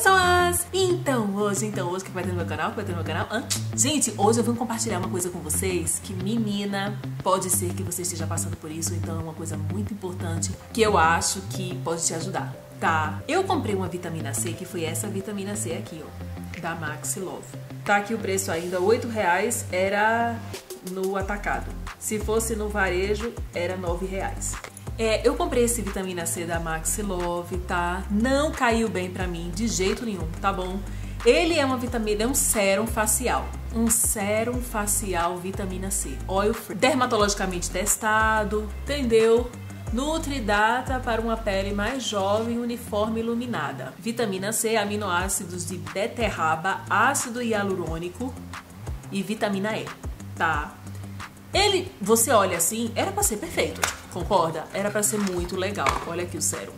pessoas! Então hoje o que vai ter no meu canal? O que vai ter no meu canal? Gente, hoje eu vim compartilhar uma coisa com vocês que, menina, pode ser que você esteja passando por isso, então é uma coisa muito importante que eu acho que pode te ajudar, tá? Eu comprei uma vitamina C, que foi essa vitamina C aqui, ó, da Maxi Love. Tá aqui o preço ainda, R$8 era no atacado. Se fosse no varejo, era R$9. Eu comprei esse vitamina C da Maxi Love, tá? Não caiu bem pra mim de jeito nenhum, tá bom? Ele é uma vitamina, é um sérum facial. Um sérum facial vitamina C, oil free, dermatologicamente testado, entendeu? Nutridata para uma pele mais jovem, uniforme e iluminada. Vitamina C, aminoácidos de beterraba, ácido hialurônico e vitamina E, tá? Ele, você olha assim, era pra ser perfeito, concorda? Era pra ser muito legal. Olha aqui o sérum.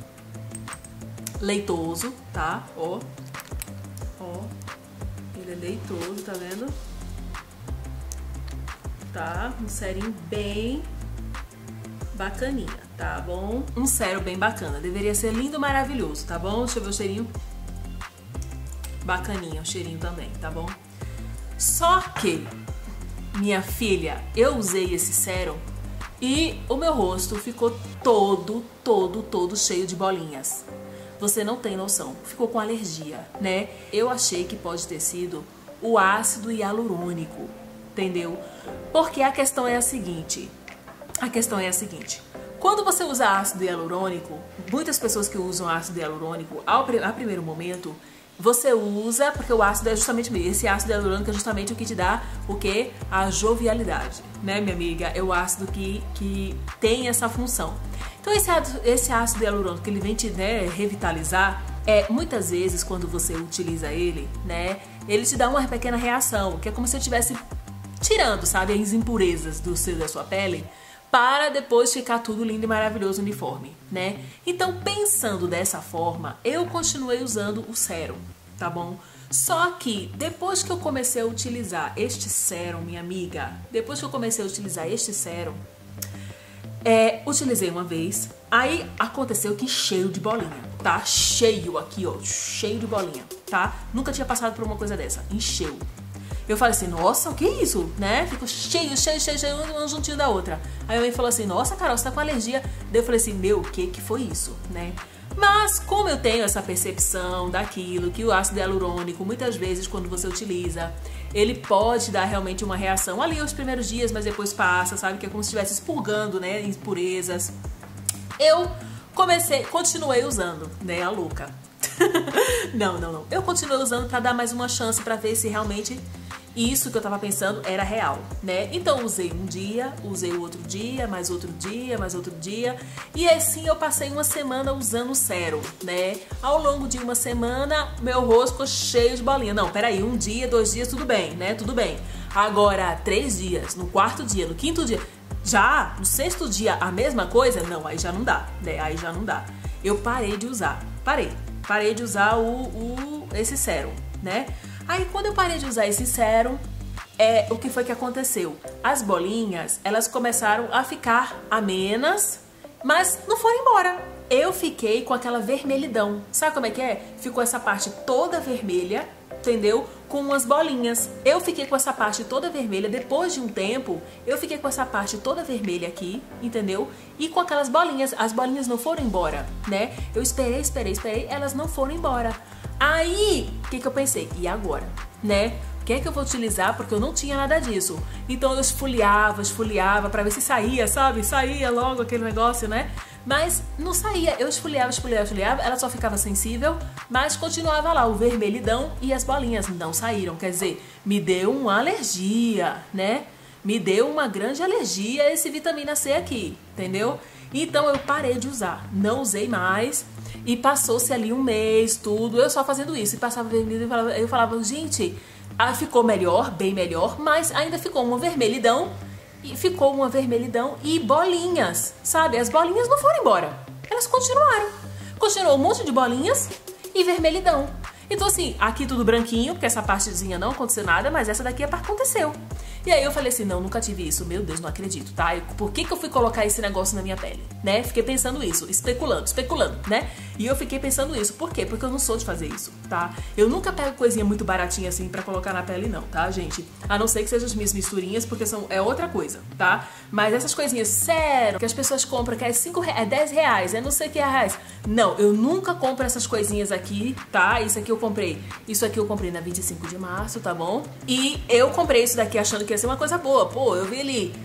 Leitoso, tá? Ó. Ó. Ele é leitoso, tá vendo? Tá? Um sérum bem bacaninha, tá bom? Um sérum bem bacana. Deveria ser lindo, maravilhoso, tá bom? Deixa eu ver o cheirinho. Bacaninha o cheirinho também, tá bom? Só que, minha filha, eu usei esse sérum e o meu rosto ficou todo cheio de bolinhas. Você não tem noção, ficou com alergia, né? Eu achei que pode ter sido o ácido hialurônico, entendeu? Porque a questão é a seguinte, quando você usa ácido hialurônico, muitas pessoas que usam ácido hialurônico, a primeiro momento, você usa, porque o ácido é justamente, esse ácido hialurônico é justamente o que te dá o quê? A jovialidade, né, minha amiga? É o ácido que tem essa função. Então esse ácido hialurônico, ele vem te, né, revitalizar, muitas vezes quando você utiliza ele, né, ele te dá uma pequena reação, que é como se eu estivesse tirando, sabe, as impurezas da sua pele, para depois ficar tudo lindo e maravilhoso, uniforme, né? Então, pensando dessa forma, eu continuei usando o sérum, tá bom? Só que, depois que eu comecei a utilizar este sérum, minha amiga, utilizei uma vez, aí aconteceu que cheio de bolinha, tá? Cheio aqui, ó, cheio de bolinha, tá? Nunca tinha passado por uma coisa dessa, encheu. Eu falei assim, nossa, o que é isso? Né? Ficou cheio, um juntinho da outra. Aí a mãe falou assim, nossa, Carol, você tá com alergia. Daí eu falei assim, meu, o que foi isso? Né? Mas como eu tenho essa percepção daquilo, que o ácido hialurônico, muitas vezes, quando você utiliza, ele pode dar realmente uma reação ali os primeiros dias, mas depois passa, sabe? Que é como se estivesse expurgando, né, impurezas. Eu continuei usando, né, a louca. Não. Eu continuei usando pra dar mais uma chance, pra ver se realmente isso que eu tava pensando era real, né? Então usei um dia, usei o outro dia, mais outro dia, e assim eu passei uma semana usando o sérum, né? Ao longo de uma semana, meu rosto ficou cheio de bolinha. Não, peraí, um dia, 2 dias, tudo bem, né? Tudo bem. Agora, 3 dias, no 4º dia, no 5º dia, já no 6º dia a mesma coisa? Não, aí já não dá, né? Aí já não dá. Eu parei de usar, parei de usar esse sérum, né? Aí quando eu parei de usar esse sérum, o que foi que aconteceu? As bolinhas, elas começaram a ficar amenas, mas não foram embora. Eu fiquei com aquela vermelhidão. Sabe como é que é? Ficou essa parte toda vermelha, entendeu? Com umas bolinhas. Eu fiquei com essa parte toda vermelha. Depois de um tempo, eu fiquei com essa parte toda vermelha aqui, entendeu? E com aquelas bolinhas. As bolinhas não foram embora, né? Eu esperei, elas não foram embora. Aí, o que eu pensei? E agora, né? O que é que eu vou utilizar? Porque eu não tinha nada disso. Então eu esfoliava pra ver se saía, sabe? Saía logo aquele negócio, né? Mas não saía. Eu esfoliava, ela só ficava sensível, mas continuava lá o vermelhidão e as bolinhas não saíram. Quer dizer, me deu uma alergia, né? Me deu uma grande alergia esse vitamina C aqui, entendeu? Então eu parei de usar, não usei mais. E passou-se ali um mês, tudo, eu só fazendo isso. E passava vermelho, eu falava, gente, ficou melhor, bem melhor, mas ainda ficou uma vermelhidão. E ficou uma vermelhidão e bolinhas, sabe? As bolinhas não foram embora, elas continuaram. Continuou um monte de bolinhas e vermelhidão. Então assim, aqui tudo branquinho, porque essa partezinha não aconteceu nada, mas essa daqui aconteceu. E aí eu falei assim, não, nunca tive isso, meu Deus, não acredito, tá? Por que eu fui colocar esse negócio na minha pele, né? Fiquei pensando isso, especulando, né? E eu fiquei pensando isso, por quê? Porque eu não sou de fazer isso, tá? Eu nunca pego coisinha muito baratinha assim pra colocar na pele não, tá, gente? A não ser que sejam as minhas misturinhas, porque é outra coisa, tá? Mas essas coisinhas, sério, que as pessoas compram, que é 5 reais, é 10 reais, é não sei o que reais. Não, eu nunca compro essas coisinhas aqui, tá? Isso aqui eu comprei na 25 de março, tá bom? E eu comprei isso daqui achando que ia ser uma coisa boa. Pô, eu vi ali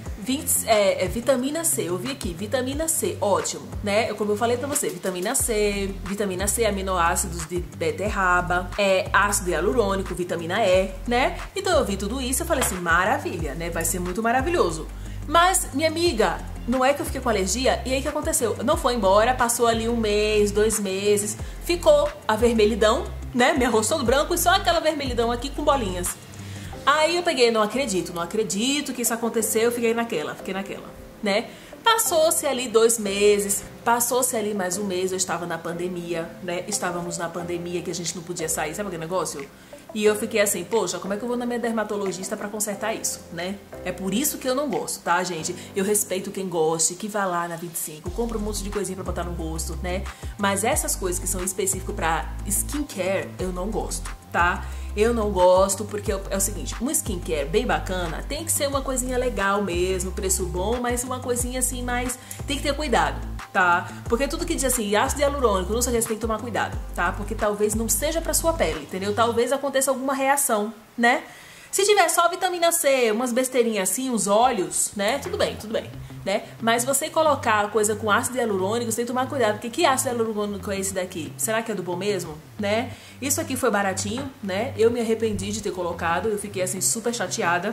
vitamina C, eu vi aqui, vitamina C, ótimo, né? Como eu falei pra você, vitamina C, aminoácidos de beterraba, ácido hialurônico, vitamina E, né? Então eu vi tudo isso e falei assim, maravilha, né? Vai ser muito maravilhoso. Mas, minha amiga, não é que eu fiquei com alergia? E aí o que aconteceu? Não foi embora, passou ali 1 mês, 2 meses, ficou a vermelhidão, né? Meu rosto todo branco e só aquela vermelhidão aqui com bolinhas. Aí eu peguei, não acredito que isso aconteceu, eu fiquei naquela, né? Passou-se ali 2 meses, passou-se ali mais 1 mês, eu estava na pandemia, né? Estávamos na pandemia que a gente não podia sair, sabe aquele negócio? E eu fiquei assim, poxa, como é que eu vou na minha dermatologista pra consertar isso, né? É por isso que eu não gosto, tá, gente? Eu respeito quem goste, que vá lá na 25, compra um monte de coisinha pra botar no rosto, né? Mas essas coisas que são específicas pra skincare, eu não gosto, tá? Eu não gosto porque é o seguinte, uma skincare bem bacana tem que ser uma coisinha legal mesmo, preço bom, mas uma coisinha assim, mais tem que ter cuidado, tá? Porque tudo que diz assim, ácido hialurônico, não sei o que, você tem que tomar cuidado, tá? Porque talvez não seja pra sua pele, entendeu? Talvez aconteça alguma reação, né? Se tiver só vitamina C, umas besteirinhas assim, os olhos, né? Tudo bem, né? Mas você colocar a coisa com ácido hialurônico, você tem que tomar cuidado, porque que ácido hialurônico é esse daqui? Será que é do bom mesmo, né? Isso aqui foi baratinho, né? Eu me arrependi de ter colocado, eu fiquei assim super chateada.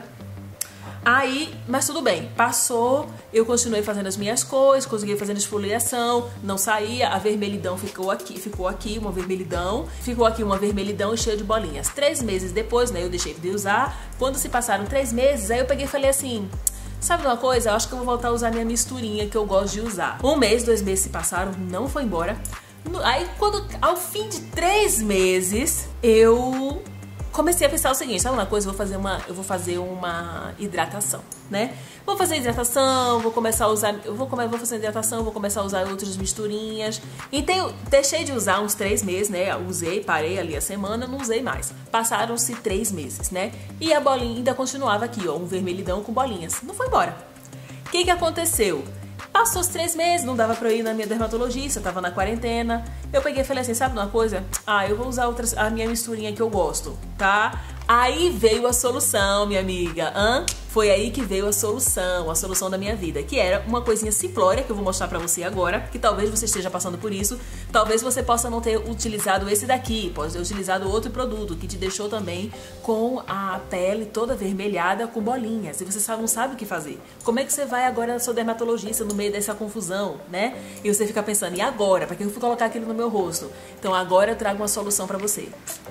Aí, mas tudo bem, passou, eu continuei fazendo as minhas coisas, consegui fazendo esfoliação, não saía, a vermelhidão ficou aqui uma vermelhidão cheia de bolinhas. 3 meses depois, né, eu deixei de usar. Quando se passaram 3 meses, aí eu peguei e falei assim, sabe de uma coisa? Eu acho que eu vou voltar a usar minha misturinha que eu gosto de usar. 1 mês, 2 meses se passaram, não foi embora. Aí, ao fim de 3 meses, eu comecei a pensar o seguinte, sabe uma coisa? Eu vou fazer uma hidratação, né? Vou fazer hidratação, vou começar a usar, vou fazer hidratação, vou começar a usar outras misturinhas. Então, deixei de usar uns 3 meses, né? Usei, parei ali a semana, não usei mais. Passaram-se 3 meses, né? E a bolinha ainda continuava aqui, ó, um vermelhidão com bolinhas. Não foi embora. O que aconteceu? Passou os 3 meses, não dava pra eu ir na minha dermatologista, tava na quarentena. Eu peguei e falei assim, sabe uma coisa? Eu vou usar a minha misturinha que eu gosto, tá? Aí veio a solução, minha amiga. Foi aí que veio a solução da minha vida, que era uma coisinha simplória que eu vou mostrar pra você agora, que talvez você esteja passando por isso, talvez você possa não ter utilizado esse daqui, pode ter utilizado outro produto que te deixou também com a pele toda avermelhada com bolinhas, e você não sabe o que fazer. Como é que você vai agora na sua dermatologista no meio dessa confusão, né? E você fica pensando, e agora? Pra que eu fui colocar aquilo no meu rosto? Então agora eu trago uma solução pra você.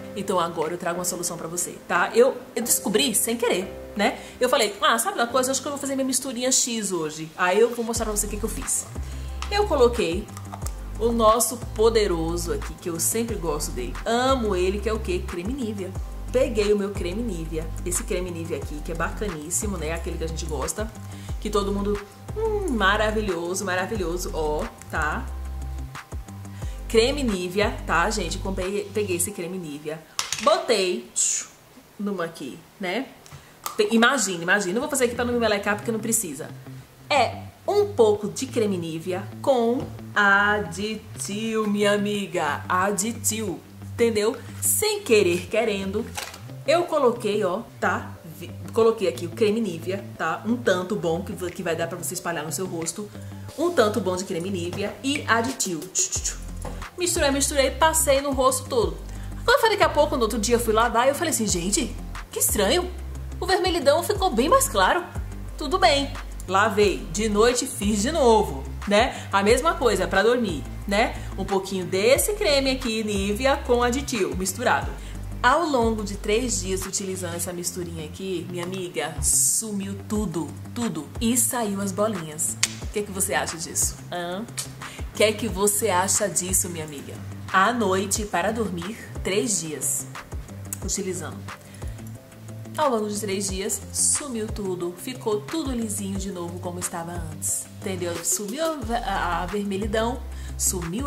Tá? Eu descobri sem querer, né? Eu falei, sabe uma coisa? Eu acho que eu vou fazer minha misturinha X hoje. Aí eu vou mostrar pra você o que eu fiz. Eu coloquei o nosso poderoso aqui, que eu sempre gosto dele. Amo ele, que é o quê? Creme Nivea. Peguei o meu creme Nivea. Esse creme Nivea aqui, que é bacaníssimo, né? Aquele que a gente gosta. Que todo mundo... maravilhoso, ó, tá? Creme Nivea, tá, gente? Peguei esse creme Nivea. Botei numa aqui, né? Imagina, não vou fazer aqui pra não me melecar porque não precisa. É um pouco de creme Nivea com aditil, minha amiga, aditil, entendeu? Sem querer, querendo, eu coloquei, ó, tá? Coloquei aqui o creme Nivea, tá? Um tanto bom que vai dar pra você espalhar no seu rosto. Um tanto bom de creme Nivea e aditil. Misturei, passei no rosto todo. Agora, daqui a pouco, no outro dia, eu fui lavar e eu falei assim, gente, que estranho. O vermelhidão ficou bem mais claro. Tudo bem. Lavei. De noite, fiz de novo, né? A mesma coisa pra dormir, né? Um pouquinho desse creme aqui, Nivea, com aditil, misturado. Ao longo de 3 dias utilizando essa misturinha aqui, minha amiga, sumiu tudo. E saiu as bolinhas. O que você acha disso? O que você acha disso, minha amiga? À noite, para dormir, 3 dias utilizando. Ao longo de 3 dias, sumiu tudo, ficou tudo lisinho de novo como estava antes, entendeu? Sumiu a vermelhidão, sumiram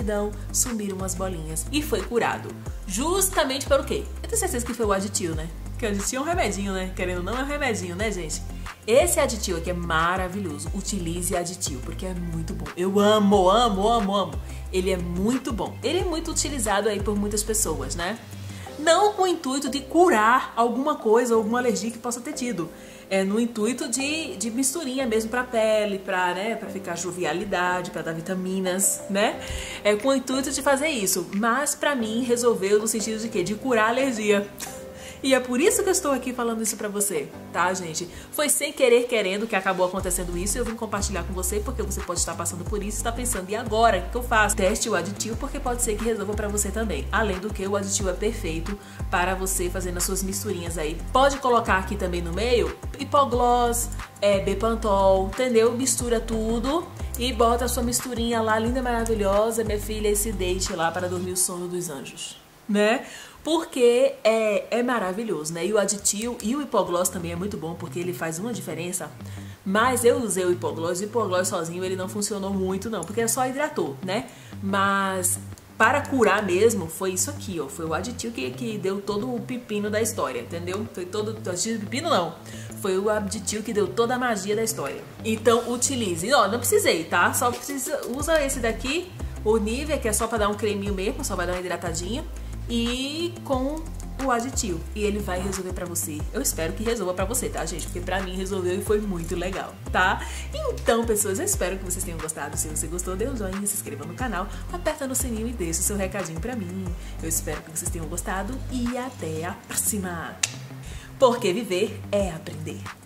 as bolinhas e foi curado. Justamente pelo quê? Eu tenho certeza que foi o aditivo, né? Porque o aditivo é um remedinho, né? Querendo ou não, é um remedinho, né, gente? Esse aditivo aqui é maravilhoso. Utilize aditivo, porque é muito bom. Eu amo, amo, amo, amo. Ele é muito bom. Ele é muito utilizado aí por muitas pessoas, né? Não com o intuito de curar alguma coisa, alguma alergia que possa ter tido. É no intuito de misturinha mesmo pra pele, pra ficar jovialidade, pra dar vitaminas, né? É com o intuito de fazer isso. Mas pra mim resolveu no sentido de quê? De curar a alergia. E é por isso que eu estou aqui falando isso pra você, tá, gente? Foi sem querer, querendo que acabou acontecendo isso e eu vim compartilhar com você porque você pode estar passando por isso e está pensando, e agora? O que eu faço? Teste o aditivo porque pode ser que resolva pra você também. Além do que, o aditivo é perfeito para você fazendo as suas misturinhas aí. Pode colocar aqui também no meio hipogloss, Bepantol, entendeu? Mistura tudo e bota a sua misturinha lá, linda, maravilhosa, minha filha, e se deite lá para dormir o sono dos anjos, né? Porque é maravilhoso, né? E o aditivo e o hipogloss também é muito bom, porque ele faz uma diferença. Mas eu usei o hipogloss sozinho ele não funcionou muito não, porque é só hidratou, né? Mas para curar mesmo, foi isso aqui, ó. Foi o aditivo que deu todo o pepino da história, entendeu? Foi todo o aditivo pepino, não. Foi o aditivo que deu toda a magia da história. Então, utilize. Ó, não precisei, tá? Só usa esse daqui, o Nivea, que é só para dar um creminho mesmo, só vai dar uma hidratadinha. E com o aditivo. E ele vai resolver pra você. Eu espero que resolva pra você, tá, gente? Porque pra mim resolveu e foi muito legal, tá? Então, pessoas, eu espero que vocês tenham gostado. Se você gostou, dê um joinha, se inscreva no canal, aperta no sininho e deixa o seu recadinho pra mim. Eu espero que vocês tenham gostado e até a próxima! Porque viver é aprender.